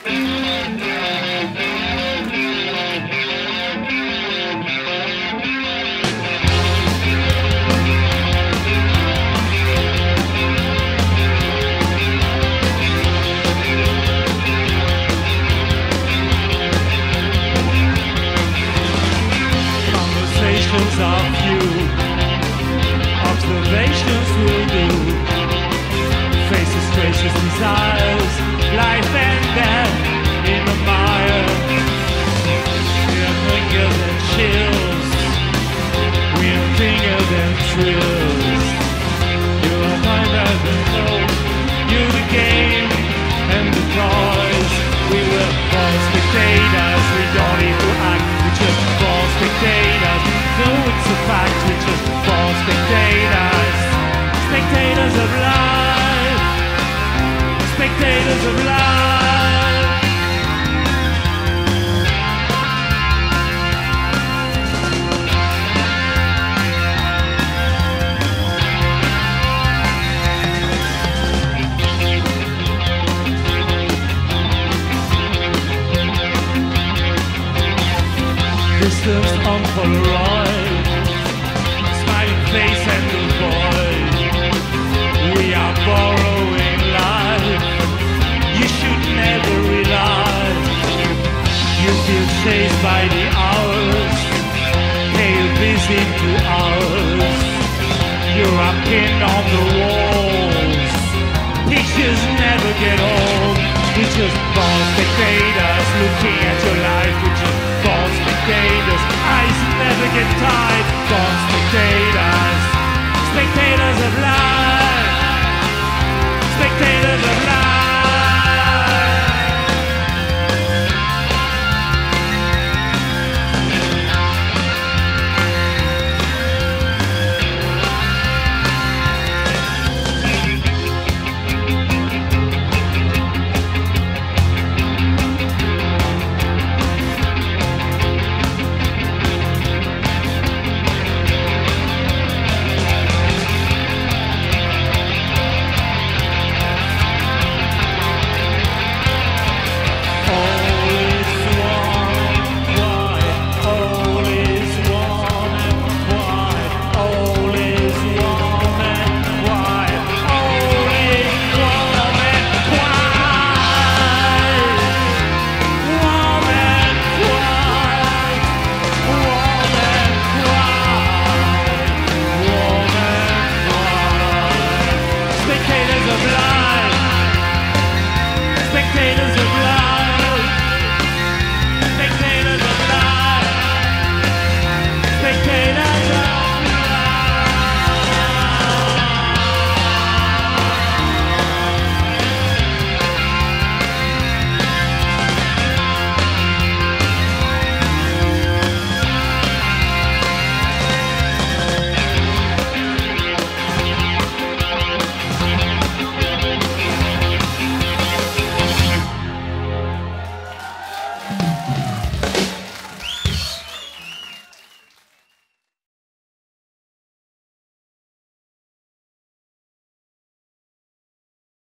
Of you, observations will do. Faces, traces, desires, life and death in the mire. We're fingers and chills, we're fingers and thrills. You're a mind as a hope, you're the game and the toys. We were false spectators, we don't need to act, we just false spectators. No, it's a fact, we're just false spectators. Spectators of life. Spectators of life. Distance on Polaroid, smiling face and the void. We are borrowing life. You should never rely. You feel chased by the hours, pay a visit to ours. You're a pin on the walls. Pictures never get old. We're just false spectators looking at your life. We're just false spectators. Eyes never get tired. False spectators. Spectators of life. Spectators of life. Spectators